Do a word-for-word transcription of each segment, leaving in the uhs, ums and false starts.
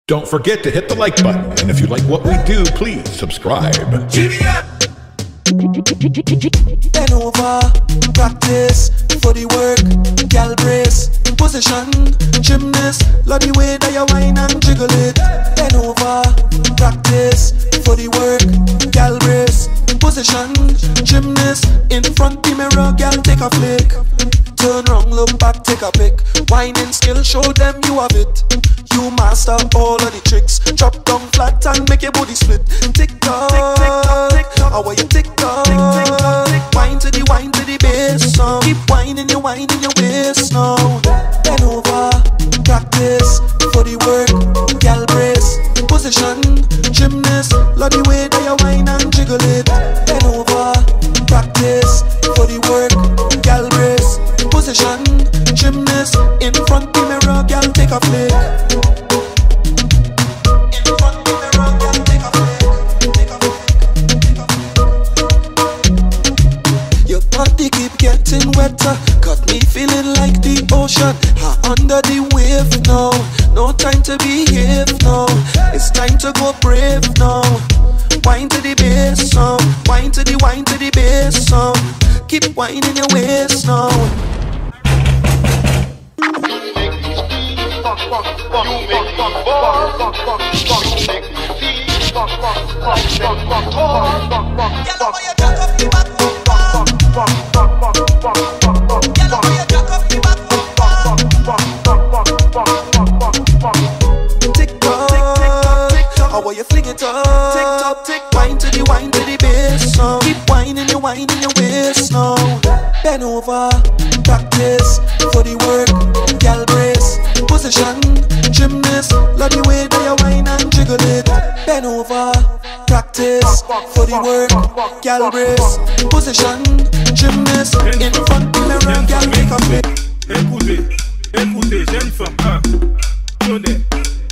Don't forget to hit the like button, and if you like what we do, please subscribe. Bend over, practice for the work, gal brace, position, gymnast, love the way that you whine and jiggle it. Bend over, practice for the work, gal brace, position, gymnast, in front the mirror, gal take a flick. Turn round, look back, take a pic. Whining skill, show them you have it. You master all of the tricks. Drop down flat and make your body split. Tick tock, tick tock, tick tock. How are you tick tock? Tick tock, tick. Wine to the wine to the bass now. Keep whining, you whining your waist now. Bend over, practice for the work, gal brace, position, gymnast, love the way that you whine and jiggle it. Bend over, practice for the work, gal brace, position, gymnast, in front the mirror, gal take a flick. In front the mirror, gal take a flick. Take a flick, take a flick. Your body keep getting wetter, got me feeling like the ocean. Ha, under the wave now, no time to behave now. It's time to go brave now. Wine to the bass now, wine to the wine to the bass now. Keep whining your waist now. How are you fling it up? Tick tock, tick, wine to the wine to the bass now. Keep whining your whining your waist now. Bend over, practice for the work, gal brace, position, gymnast, love the way that you whine and jiggle it. Bend over, practice for the work, gal brace, position, gymnast, in front the mirror, gal make a fit. Écoutez, écoutez, jeune femme, hein, tenez.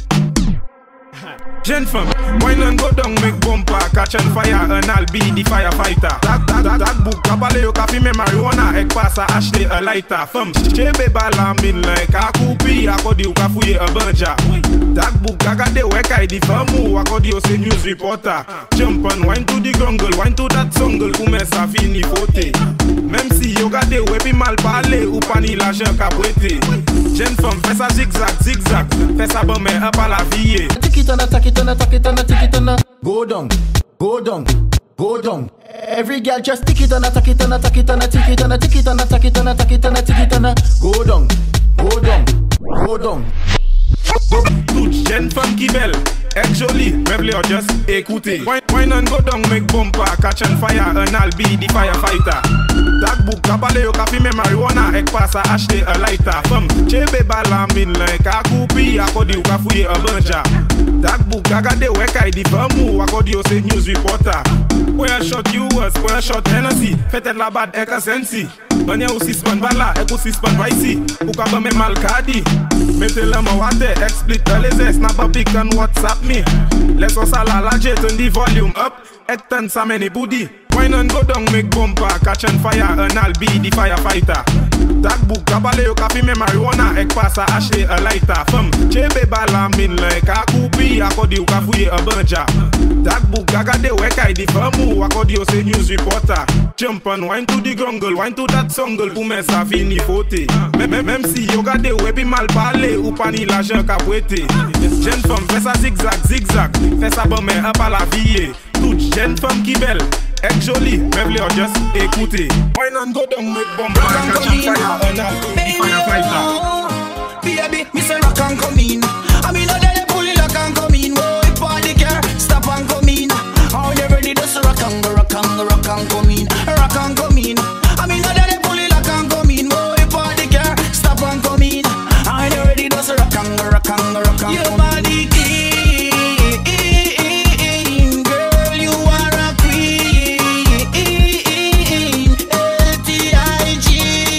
Jeune femme, wine and go down, make bumper, catch on fire, and I'll be the firefighter. That, that, that, that book, kabale yo kafi me marijuana, ek pasa Ashley a lighter. Femme, chebe balamin like a coupi, akodi yo kafuye a banja. That book, kagade weka di famu, akodi yo se news reporter. Jump on, wine to the grungle, wine to that songle, koume sa fini fote. Même si yo gade wepi mal parle, ou pani la jen kapwete. Jeune femme, fais ça zigzag, zigzag, fais ça bon mais up à la vie. Take it on, take it on, take it on, take it on. Go down, go down, go down. Every girl just take it on, take it on, take it on, take it on, take it on, take it on, take it on, take it on. Go down, go down, go down. Toute jeune femme qui belle, est jolie, meuble or just écoutez. Wine, wine and go down, make bumper, catch on fire, and I'll be the firefighter. That book, kabale yo kafi me marijuana, ek pasa Ashley a lighter. Femme, chebe balamin like a coupi, akodi yo kafuye a banja. That book, kagade weka di famu, akodi yo se news reporter. When I shot you was, when I shot Hennessy, fete la bad ek a sensi. Banya ou sispan bala, ek ou sispan vaisi, ou kaba me malkadi. Mete la ma wate, ek split les snap a pic and WhatsApp me. Let's go salalaje, turn the volume up, ek turn sa many booty. Wine and go down, make bumper, catch on fire, and I'll be the firefighter. That book, kabale yo kafi me marijuana, ek pasa Ashley a lighter. Femme, chebe balamin like a coupi, akodi yo kafuye a banja. That book, kagade weka di famu, akodi yo se news reporter. Jump on, wine to the grungle, wine to that songle, koume sa fini fote. Même si yo gade wepi mal parle, ou pani la jen kapwete. Jeune femme, fais ça zigzag, zigzag, fais ça bon mais up à la vie. Toute jeune femme qui belle, est jolie, meuble or just écoutez. Wine and go down, make bumper, catch on fire, and I'll be the firefighter. Baby, me say rock and come in. I mean, I let pull it, rock and come in. Whoa, if party car, stop and come in. Oh, you ready to rock and go, rock and go, rock and come in, rock and come in. I mean, I let pull it, rock and come in. Whoa, if party car, stop and come in. Oh, you ready to rock and go, rock and go, rock and come in. Your body clean, girl, you are a queen. L T I G,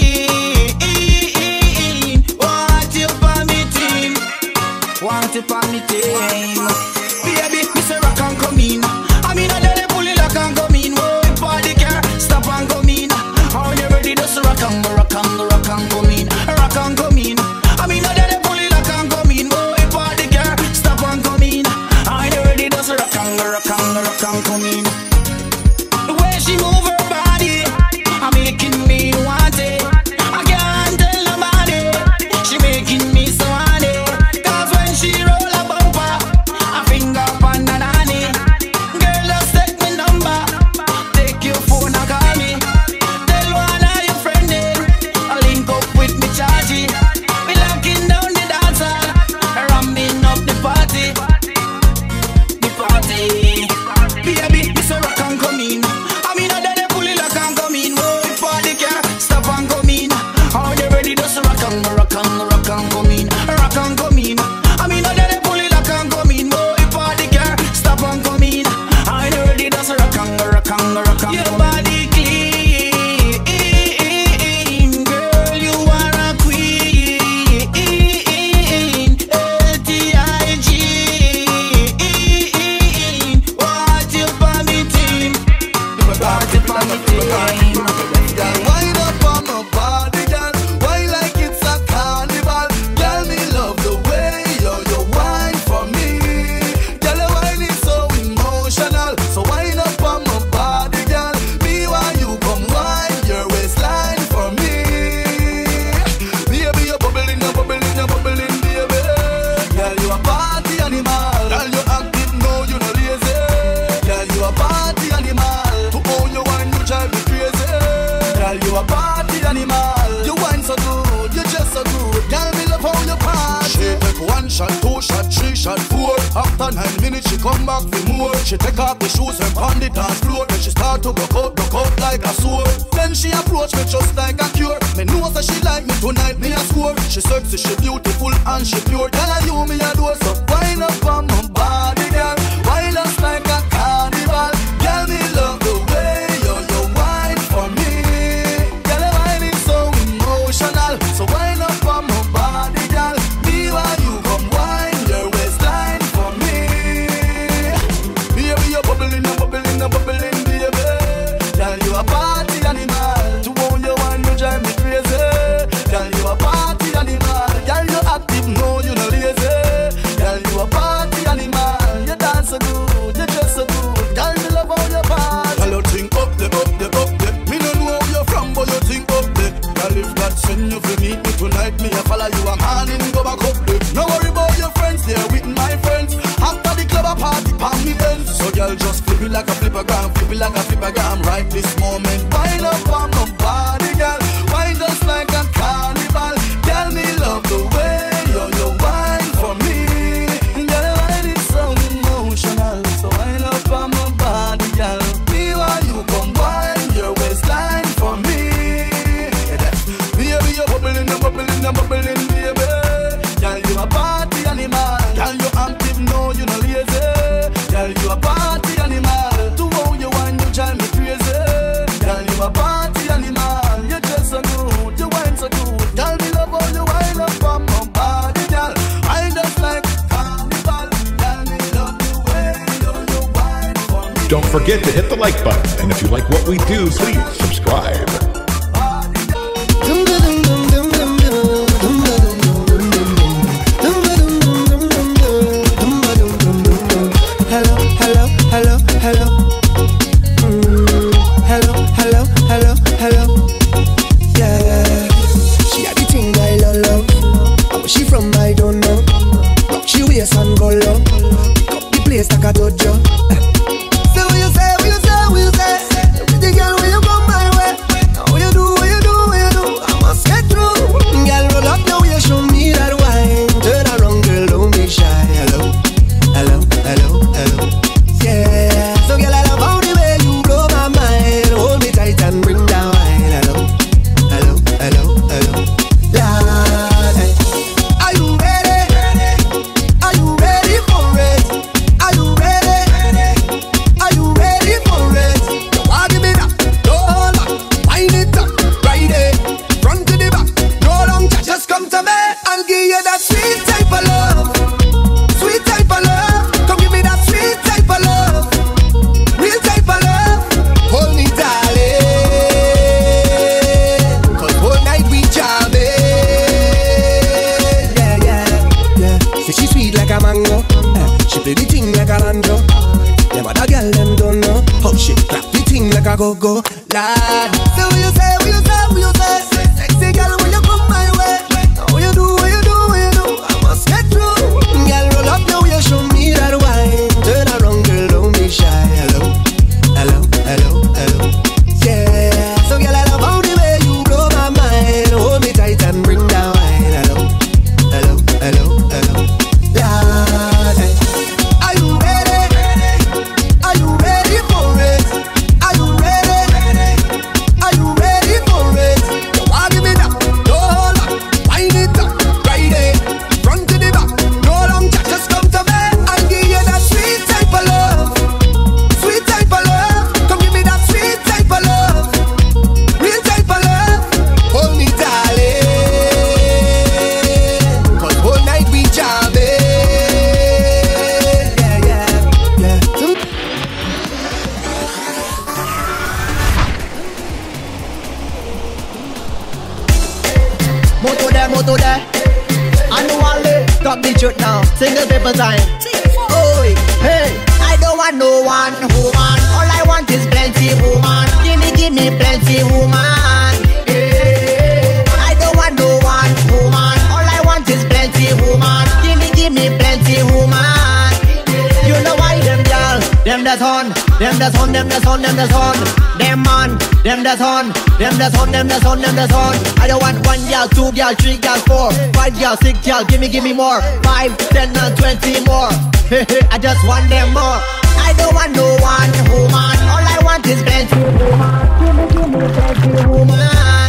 what you permitting? Want you permitting? Baby, me say rock and come in. I mean, I let pull it, rock and come in. Whoa, if party car, stop and come in. Oh, you ready to rock and go, rock and go, rock and come in, rock and come in. I mean, I let pull it, rock and come in. Whoa, if party car, stop and come in. animal. Girl, you active, no, you no lazy. Girl, you a party animal. To own your wine, you drive me crazy. Girl, you a party animal. You wine so good, you just so good. Girl, me love how you party. She take one shot, two shot, three shot, four. After nine minutes, she come back for more. She take off the shoes and pound it dance floor. Then she start to broke out, broke out like a sword. Then she approach me just like a cure. Me know that she like me tonight, me a score. She sexy, she beautiful and she pure. Tell her you me a do so. Wind up on my body, girl. Wind us like a carnival. Girl, me love the way you you wine for me. Girl, the wine is so emotional. So wind up on my body, girl. Me while you come wine your waistline for me. Baby, you bubbling, you bubbling, you bubbling, baby. Girl, you a party animal. To own your wine, you drive me crazy. Girl, you a party animal. Girl, you active, no, you no lazy. Girl, you a party animal. You dance so good, you dress so good. Girl, me love how you party. Girl, you think up the, up the, up the. Me no know where you're from, but you think up the. Girl, if God send you to meet me tonight, me a follow you a man in go back up the. No worry about your friends, they're with my friends. After the club a party, palm me ends. So girl, just flip it like a flippergram, flip it like a flippergram. Right this moment, wind up on my body, girl. Wind us like a carnival. Girl, me love the way you you wine for me. Girl, the wine is so emotional. So wind up on my body, girl. Me while you come wine your waistline for me. Baby, you bubbling, you bubbling, you bubbling, baby. Girl, you a party animal. Girl, you active, no, you no lazy. Girl, you a party animal. To own you wine, you drive me crazy. Girl, you a party animal. You dress so good, you wine so good. Girl, me love how you wine up on my body, girl. I just like carnival. Girl, me love the way you, you wine for me. Don't forget to hit the like button, and if you like what we do, please subscribe. Hello, hello, hello, hello. Mm, hello, hello, hello, hello. Yeah, she had the thing I love, love. Where she from, I don't know. Rock she waist and go low. Pick up the place like a dojo. So what you say, what you say, what you say? Pretty girl, when you come my way, what you do, what you do, what you do? I must get through. Girl, roll up now, you show me that wine. Turn around, girl, don't be shy. Hello, hello, hello, hello. Yeah, so girl, I love how the way you blow my mind. Hold me tight and bring down wine. Hello, hello, hello, hello. Lord, hey. Are you ready? Are you ready for it? Are you ready? Are you ready for it? You want give me that? No hold back, wind it up, ride it, front to the back, no long chat. Just come to me and give you that sweet type of love, sweet type of love. Come give me that sweet type of love, real type of love. Hold me, darling, 'cause whole night we jamming. Yeah, yeah, yeah. Say she sweet like a mango, eh. She play the thing like a banjo. Them other girl them don't know how she clap the thing like a go-go. Lad, so what you say, what you say, what you say? Sexy girl, when you come my way, what you do, what you do, what you do? I must get through. Girl, roll up now, you show me that wine. Turn around, girl, don't be shy. Hello, hello, hello, hello. Yeah, so girl, I love how the way you blow my mind. Hold me tight and bring down wine. Hello, hello, hello, hello. Lord, hey. Are you ready? Are you ready for it? Are you ready? Are you ready for it? You want give me that? No hold back, wind it up, ride it, front to the back, no long chat. Just come to me and give you that sweet type of love, sweet type of love. Come give me that sweet type of love, real type of love. Hold me, darling, 'cause whole night we jamming. Yeah, yeah, yeah. Moto there, moto there. Annually, stop the shoot now. Single paper time. Oi, hey, I don't want no one woman. All I want is plenty woman. Give me, give me plenty woman. Hey, I don't want no one woman. All I want is plenty woman. Give me, give me plenty woman. that's on, them that's on, them that's on, them that's on. Them on, them that's on, them that's on, them that's on, them that's on. I don't want one girl, two girl, three girl, four, five girl, six girl. Give me, give me more. Five, ten, and twenty more. I just want them more. I don't want no one woman. All I want is plenty woman. Give me, give me plenty woman.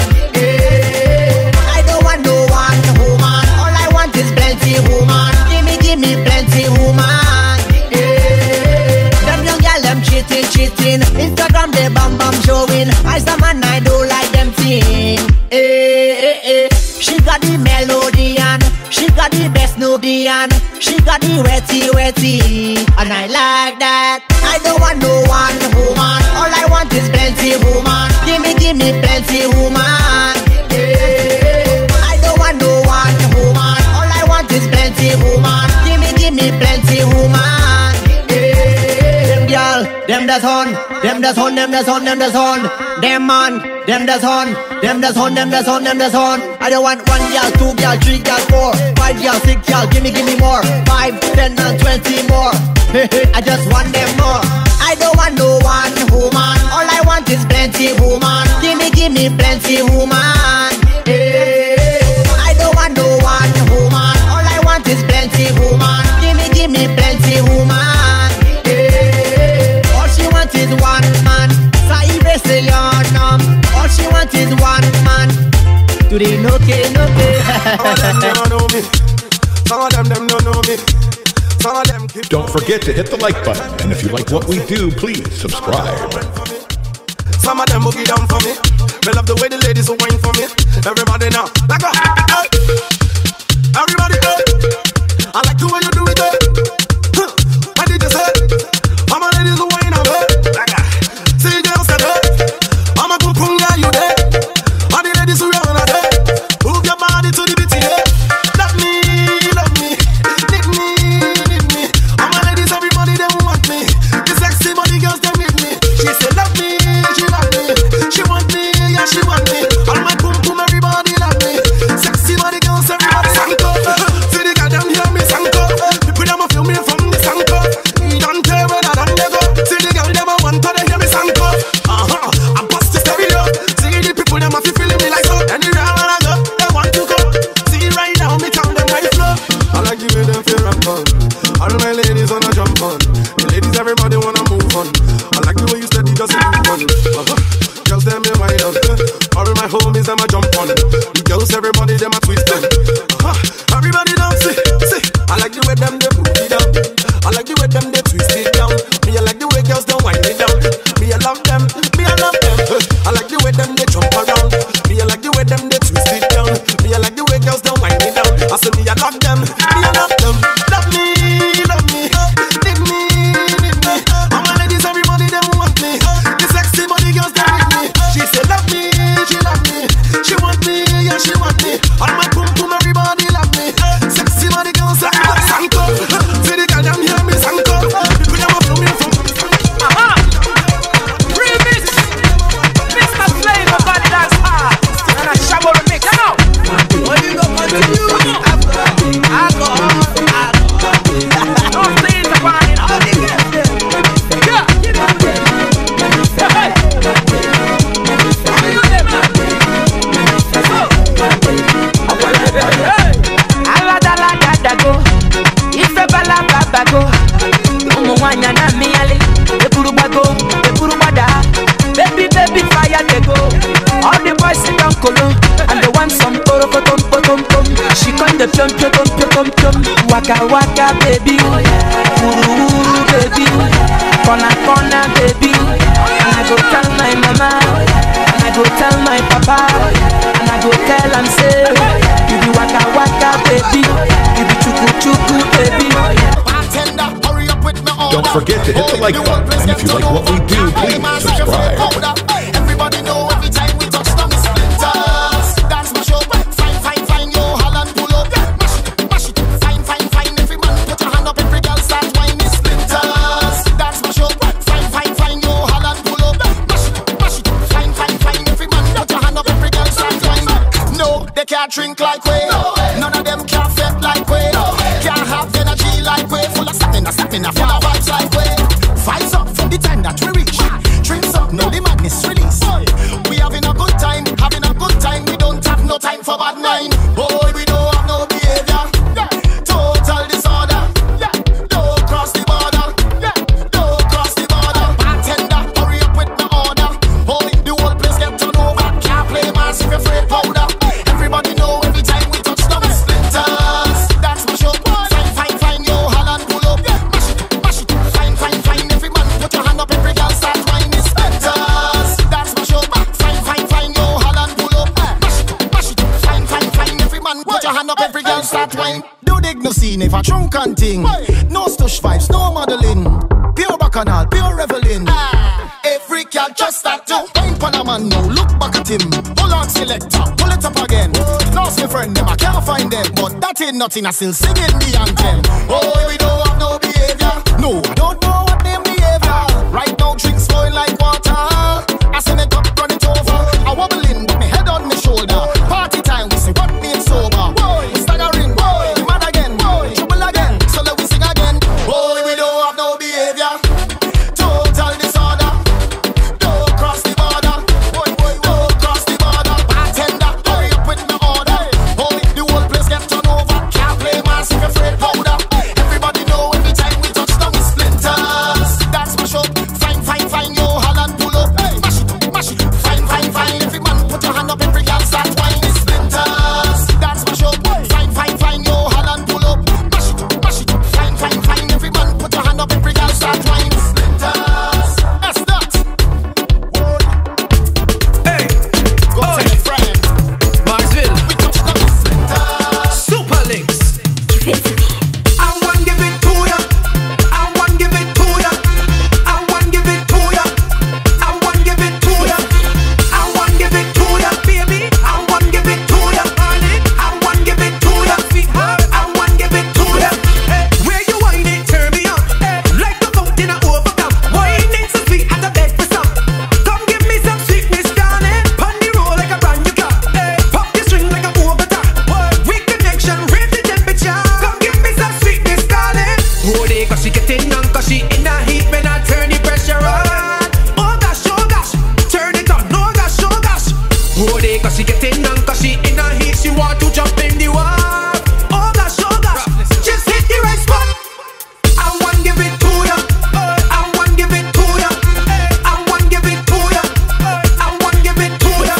Yeah. I don't want no one woman. All I want is plenty woman. Give me, give me plenty woman. Yeah. Them young girl, them cheating, cheating. Instagram, they bam bam showing. I some man, I do like them thing. Eh, eh, eh. She got the melody and she got the best Nubian. She got the wetty wetty, and I like that. I don't want no one woman. All I want is plenty woman. Give me, give me plenty woman. Yeah. I don't want no one woman. All I want is plenty woman. Give me, give me plenty woman. Yeah. Them girl, them that's on, them that's on, them that's on, them that's on. Them man, them that's on, them that's on, them that's on, them that's on. I don't want one girl, two girl, three girl, four, five girl, six girl. Give me, give me more. Five, ten, and twenty more. I just want them more. I don't want no one woman. All I want is plenty woman. Give me, give me plenty woman. Yeah. I don't want no one woman. All I want is plenty woman. Give me, give me plenty woman. Yeah. All she wants is one man. All she wants is one man. Do they know okay, no okay? Some of them don't know me. Some of them them don't know me. Some of them keep. Don't forget to hit the like button, and if you like what we do, please subscribe. Some of them boogie down for me. They love the way the ladies will whine for me. Everybody now, like a hey. Everybody hey. I like the way you do it hey. Huh. What did you say? All my ladies will whine away. Like a see girls said hey. I'm a pum pum guy you there. All the ladies who run a day. Move your body to the beat yeah. Love me, love me, need me, need me. All my ladies, everybody them want me. The sexy body girls them need me. She said love me, she love me. She want me, yeah she want me. All my pum pum everybody love me. Sexy body girls everybody sanko. See the girl them hear me sanko. People them a feel me from the sanko. Don't tell where I don't go. See the girl them a want to they hear me sanko. Uh huh. I bust the stereo. See the people them a feel feeling me like so. Anywhere I wanna go, they want to go. See right now me count them my flow. I like you with them fear and fun. All my ladies wanna jump on. The ladies everybody wanna move on. I like the way you steady just move on. Uh-huh. Girls them me wide up. All my homies them a jump on. The girls everybody them a twist on. Uh-huh. Everybody dance see, see. I like the way them they put it down. I like the way them they twist it down. Me I like the way girls don't wind it down. Me I love them, me I love them. I like the way them they jump around. Me I like the way them they twist it down. Me I like the way girls don't wind it down. I say me I love them, me I love them. Love me, love me, need me, need me. All my ladies, everybody them want me. The sexy body girls they need me. She say love me, she love me. She want me, yeah she want me. All my pum pum everybody love me. Sexy body girls everybody sanko. See the girl them hear me sanko. People them a feel me from. Aha! Remix! Mister Flavor Body Dance Hard. And a shabba remix. Come on! What you gonna continue? Alcohol. No things are running out. Yeah! Hey! How you them? Hey! Alada la da go. Ife bala baba go. Omo wanya na mi ale. Eburu bago, eburu bada. Baby baby fire they go. All the boys sit down colo and they want some poro potom potom pom. She come the pium pium pium pium pium. Waka waka baby, ooh baby, corner corner baby. And I go tell my mama, and I go tell my papa, and I go tell am say, you be waka waka baby, you be chuku chuku baby. Don't forget to hit the like button, and if you like what we do, please subscribe. Everybody know every time we touch them splinters. Dance my show, fine, fine, fine, yo, Holland pull up. Mash it, mash it, fine, fine, fine. Every man put your hand up, every girl start whining splinters. Dance my show, fine, fine, fine, yo, Holland pull up. Mash it, mash it, fine, fine, fine. Every man put your hand up, every girl start whining. No, they can't drink like we. None of them can't fed like we. Can't have energy like we. Full of stamina, stamina, full of vibes like we. Vibes up. African thing. No stush vibes, no modeling. Pure bacchanal, pure reveling. Ah. Every girl just start to ain't Panaman now. Look back at him. Hold on, selector, pull it up again. Lost my friend, them I can't find them, but that ain't nothing. I still singing the anthem. Oh, we don't have no behavior. No, I don't know what name behavior. Right now, drinks flowing like water. I see me cup run it over. I wobbling with me head on my shoulder. Party time, we see what being sober. We staggering, we mad again, trouble again. So let we sing again. Oh, we don't have no behavior. Total disorder. Don't cross the border. Don't cross the border. Bartender, hurry up with my order. Oh, the whole place get turned over. Can't play massive afraid powder. Everybody know every time we touch down we splinters. That's my show. Fine, fine, fine, yo, Holland pull up. Mash it up, mash it up. Fine, fine, fine. Every man put your hand up. Every girl start whining. Splinters. That's my show. Fine, fine, fine, yo, Holland pull up. Mash it up, mash it up. Fine, fine, fine. Every man put your hand up. Every girl start whining. Splinters. That's that. Hey, Go tell your friend. Marksville, We touch down the splinters. Super Links. I want give it to ya. I want give it to ya. I want give it to ya. I want give it to ya. I want give it to ya, baby. I want give it to ya, honey. I want give it to ya, sweetheart. I want give it to ya. Where you whine it, turn me on. Like the fountain I overcome. Whining so sweet, I the bed for some. Come give me some sweetness, darling. Pon the roll like a brand new car. Pop the string like a overtime. We connection, raise the temperature. Come give me some sweetness, darling. Oh, they cause she getting on, cause she in a heat when I turn the pressure on. Oh gosh, oh gosh, turn it on, oh gosh, oh gosh. Oh, they cause she getting on, cause she in a heat, she want to jump in the water. Oh gosh, oh gosh, just hit the right spot. I want give it to ya. I want give it to ya. I want give it to ya. I want give it to ya.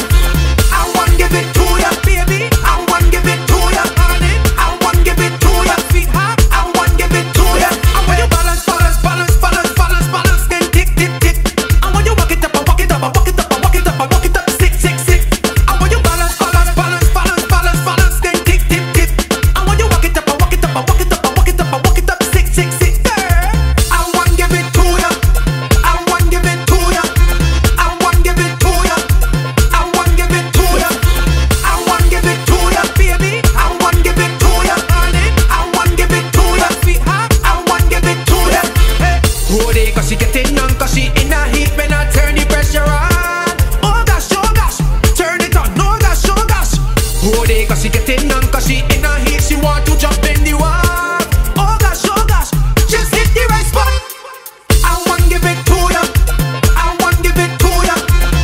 I want give it to ya, baby. I want give it to ya, honey. I want give it to ya, sweetheart. I want give it to ya. I want you balance, balance, balance, balance, balance, balance, then tick, tick, tick. I want you walk it up, and walk it up, and walk it up, and walk it up, and walk it up, six, six, six. I want you balance, balance, balance, balance, balance, balance, then tick, tick, tick. I want you walk it up, and walk it up, and walk it up, and walk it up, and walk it up, six, six, six. I want give it to ya. I want give it to ya. I want give it to ya. I want give it to ya. I want give it to ya, baby. I want give it to ya, honey. I want give it to ya, sweetheart. I want give it to ya. Oh, they cause she getting on, cause she in a heat when I turn the pressure on. Oh gosh, oh gosh, turn it on, oh gosh, oh gosh. Oh, they cause she getting on, cause she in a heat, she want to jump in the water. Oh gosh, oh gosh, just hit the right spot. I want give it to ya. I want give it to ya.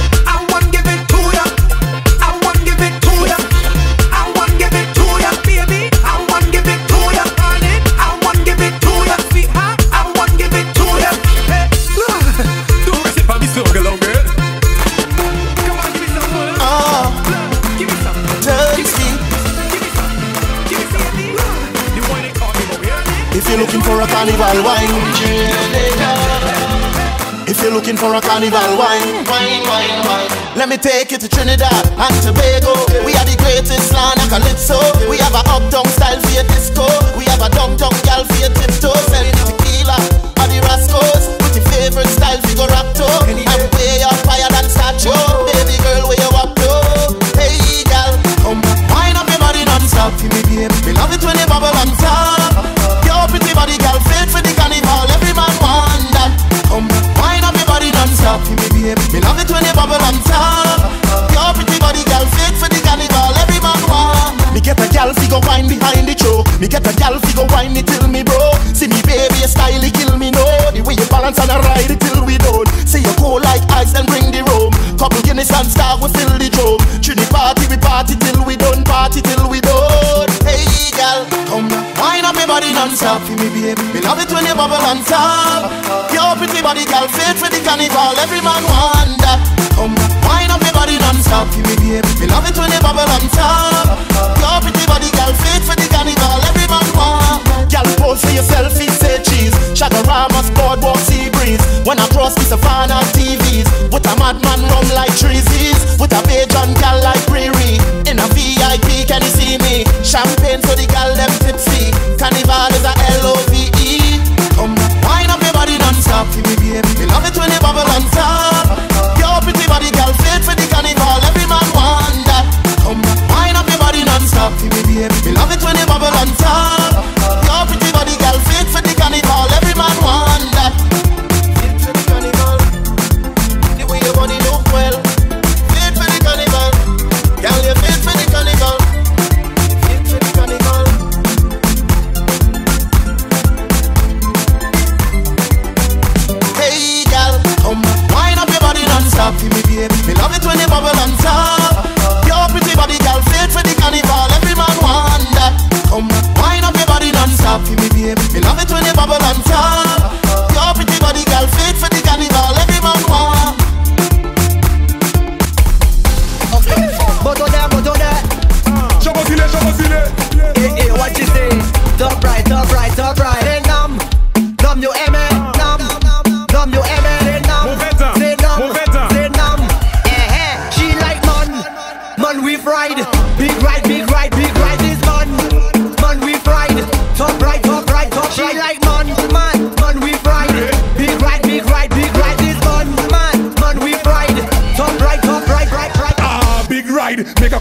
I want give it to ya. I want give it to ya. I want give it to ya, baby. I want give it to ya, honey. I want give it to ya, sweetheart. I want give it to ya. Don't rest it on me, Soca, little girl. Come on, give me some more. Oh, Give me some. thirsty. Give me some. Give me some. The one they call me over here. If you're looking for a carnival wine, if you're looking for a carnival wine, wine, wine, wine, let me take you to Trinidad and Tobago. We are the greatest land of calypso. We have a uptown style for your disco. We have a downtown gal for your tiptoe. Selling the tequila or the Rascos. With your favorite style for your rapto. And way up higher than statue. Baby girl, where you up to? Hey gal, come wine up your body non-stop. For me, baby, me love it when you bubble on top. Your pretty body gal fit for the carnival. Every man want that. Come wine up your body non-stop. For me, baby, me love it when you bubble on top. Your pretty body gal fit for the carnival. Every man want. Me get a gal figure wine behind the throw. Me get a gal figure wine it till me bro. See me baby, your style it kill me no. The way you balance and I ride it till we don't. Say you cold like ice and bring the room. Couple Guinness and star we fill the drum. Trini party we party till we done. Party till we done. Hey gal, come wine up your body non-stop. For me baby, me love it when you bubble on top. Your pretty body gal fit for the carnival. Every man want that. Come wine up your body non-stop. For me baby, me love it when you bubble on top. Your pretty body gal fit for the carnival. Every man want. Gal pose for your selfie, say cheese. Shagaramas, boardwalk, sea breeze. When I cross the savannah T Vs. With a madman rum like treesies. With a Bajan gal like Riri. In a V I P, can you see me? Champagne so the gal them tipsy. Carnival is a L O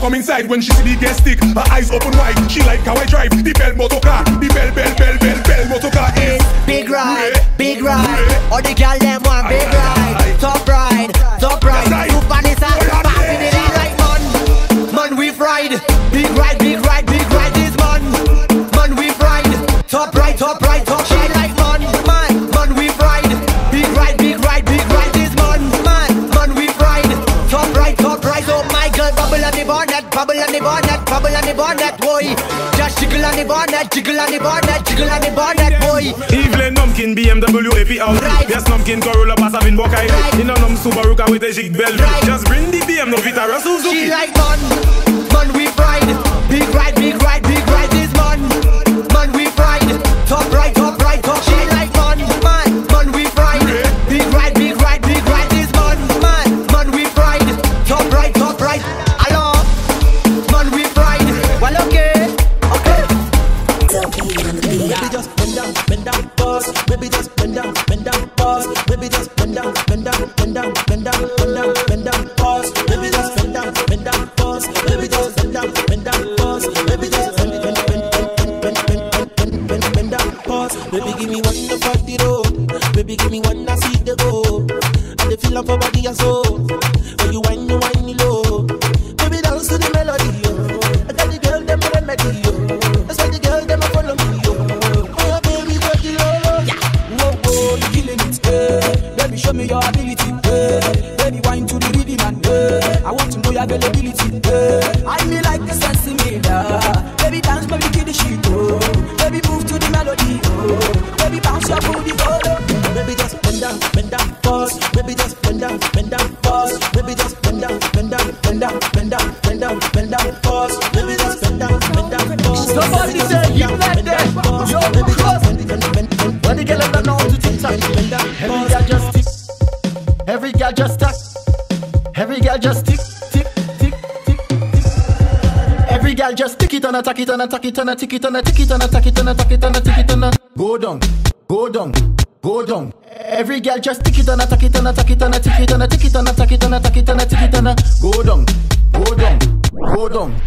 come inside when she see the guest stick. Her eyes open wide, she like how I drive the bell motor car. The bell, bell, bell, bell, bell motor car. Eh. Big ride, big ride. All the girl them want big ride. Top ride, top ride. Two bunnies and passing it in like man. Man we ride. Big ride, big ride, big ride this man. Man we ride. Top ride, top ride, top shine like man. Man, man we ride. Big ride, big ride, big ride this man. Man, man we ride. Top ride, top ride. Oh my girl, bubble on the bonnet, bubble on the bonnet, bubble on the bonnet, boy. Just jiggle on the bonnet, jiggle on the bonnet, jiggle on the bonnet, boy. Evelyn Numpkin B M W A P out. Right. Yes, Numpkin Corolla pass in Bokai. Right. In a num Subaru car with a jig bell. Right. Just bring the B M no Vitara Suzuki. She like man, man we ride. Big ride, big ride, big ride this man. Man we ride. Top ride, top ride, top. She like man, man, man we ride. Big ride, big ride, big ride this man. Man, man we ride. Top ride, top ride. Hello, man we ride. Well okay, okay. Maybe just bend down, bend down, pause. Maybe just bend down, bend down, pause. Maybe just bend down, bend down, bend down, bend down, bend down, bend down, pause. Maybe just bend down, bend down, pause. Maybe just bend down, bend down, pause. Maybe just bend, bend, bend, bend, bend, bend, bend, bend, bend down, pause. Baby give me one to fight the road. Baby give me one to see the go. And the feel of her body and soul. When you whine, you whine you low. Baby dance to the melody, yo. I got the girl them remedy, yo. That's why the girl them a follow me, yo. Oh baby, got the love. Whoa, whoa, you killing it, eh. Baby, show me your ability, eh. Baby, wine to the rhythm and eh. I want to know your availability, eh. I me like the sense in me, yeah. Baby, dance, baby, kill the shit, oh. Baby, move to the melody, oh. Baby, bounce your booty, oh. Baby, just bend down, bend down, pause. Baby, just bend down, bend down, pause. Baby, just bend down, bend down, bend down, bend down, bend down, bend down, pause. Baby, just bend down, bend down, pause. Somebody say you like that. Yo, Baby, just close. bend, bend, bend, bend. When the girl don't know how to tick tock, Bend down, every pause. girl just tick. Every girl just tack. Every girl just tick, tick, tick, tick, tick. Every girl just tick it and attack it and attack it and tick it and tick it and attack it and attack it and tick it and go down, go down, go down. Every girl just tick it and attack it and attack it and tick it and tick it and attack it and attack it and tick it and go down, go down, go down.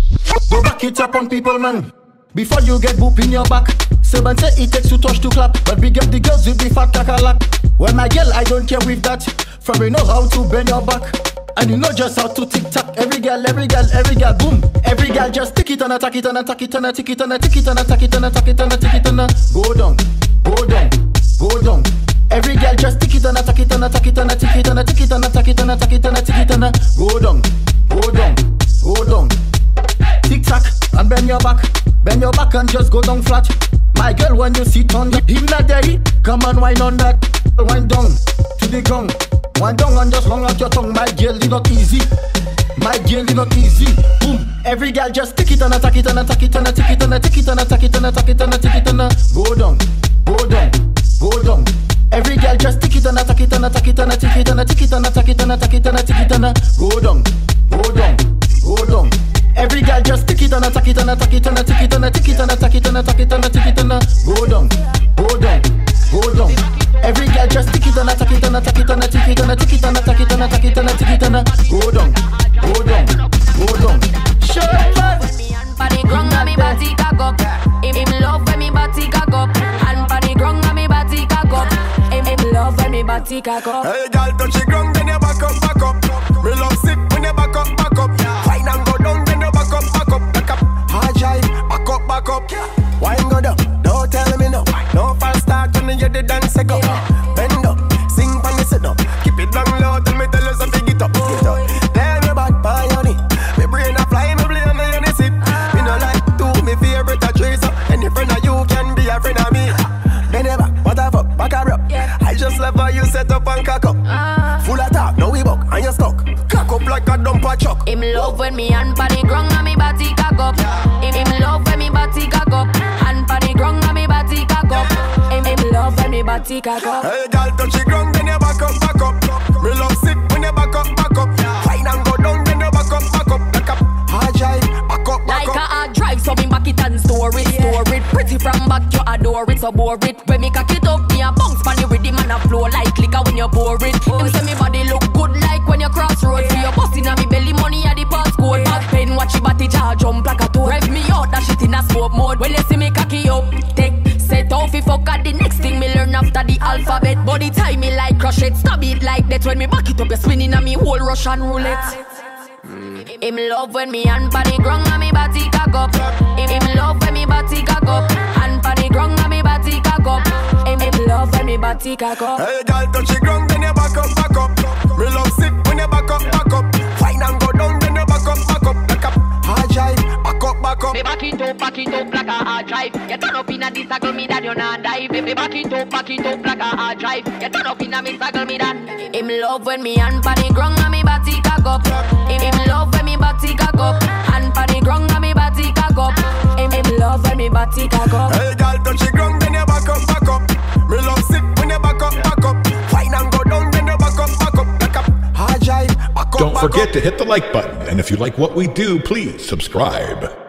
Go back it up on people, man. Before you get boop in your back. Seven say it takes two touch to clap, but big up the girls with the fat cackalack. Well, my girl, I don't care with that. From you know how to bend your back, and you know just how to tick tock. Every girl, every girl, every girl, boom. Every girl just tick it and attack it and attack it and tick it and tick it and attack it and attack it and tick it and go down, go down, go down. Every girl just tick it and attack it and attack it and tick it and tick it and attack it and attack it and tick it and go down, go down, go down. Tick tock and bend your back, bend your back and just go down flat. My girl, when you sit on the him that day, come and wind on that, wind down to the ground, wind down and just long out your tongue. My girl, it's not easy. My girl, it's not easy. Boom. Every girl just tick it and attack it and attack it and tick it and tick it and attack it and attack it and tick it and go down, go down, go down. Every girl just tick it and attack it and attack it and tick it and tick it and attack it and attack it and tick it and go down, go down, go down. Every girl just tick it and attack it and attack it and tick it and tick it and attack it and attack it and tick it and go down, go down, go down. Every girl just tick it and attack it and attack it and tick it and tick it and attack it and attack it and tick it and go down, go down, go down. Shut up, man. Panic ground and me body cock up. Him him love when me body cock up. And panic ground and me body cock up. Him him love when me body cock up. Hey, girl, touch the ground, then you back up, back up. Me love sit when you back up, back up. Fine and go down, then you back up, back up, back up. Hard drive, back up, back up. Wine go down, don't tell me no. No fast start when you the dance go. Bend up, sing pan me sit up. Keep it down low, tell me tell you something, get up, get up. Tell me bad boy on it. Me brain a fly, me blame me on the sip. Me no like to me favorite a trace up. Any friend of you can be a friend of me. Bend it back, what the fuck, back up. I just love how you set up and cock up. Full of talk, no we buck, and you stuck. Cock up like a dumper truck. Him love when me and panic ground and me body cock up. Him him love when me body cock up. And panic ground and me body cock up. Him him love when me body cock up. Hey girl, touch the ground, then you back up, back up. Me love sit when you back up, back up. Fine and go down, then you back up, back up, back up. Hard drive, back up, back like up. Like a hard drive, so me back it and store it, store it. Pretty from back, you adore it, so bore it. When me cock it up, me a bounce pan the rhythm and a flow like liquor when you pour it. Him say me body look good like when you cross road. For your bustin' on me belly, money at the passcode. Back pen Watch your body jaw jump like a toad. Rev me out, that shit in a smoke mode. When you see me cocky up, take set off if fuck at the next thing me learn after the alphabet. Body tie me like crochet, stab it like that. When me back it up, you spinning on me whole Russian roulette. Him love when me hand pa the ground and me body cock up. Him, him love when me body cock up. Hand pa the ground and me body cock up. Him, him love when me body cock up. Hey girl, touch the ground then you back up, back up. Me love sick when you back up, back up. Fine and go down then you back up, back up. Like a hard drive, back up, back up. Me back it up, back it up like a hard drive. You turn up in a this circle me that you not dive. Me back it up, back it up like a hard drive. You turn up in a me circle me that. Him love when me hand pa the ground and me body cock up. Him, him love when me body cock up. Hand pa the ground and me body cock up. Him, him love when me body cock up. Hey girl, touch the ground then you back up, back up. Me love sick when you back up, back up. Fine and go down then you back up, back up. Like a hard drive, back up, Don't back forget up. to hit the like button, and if you like what we do, please subscribe.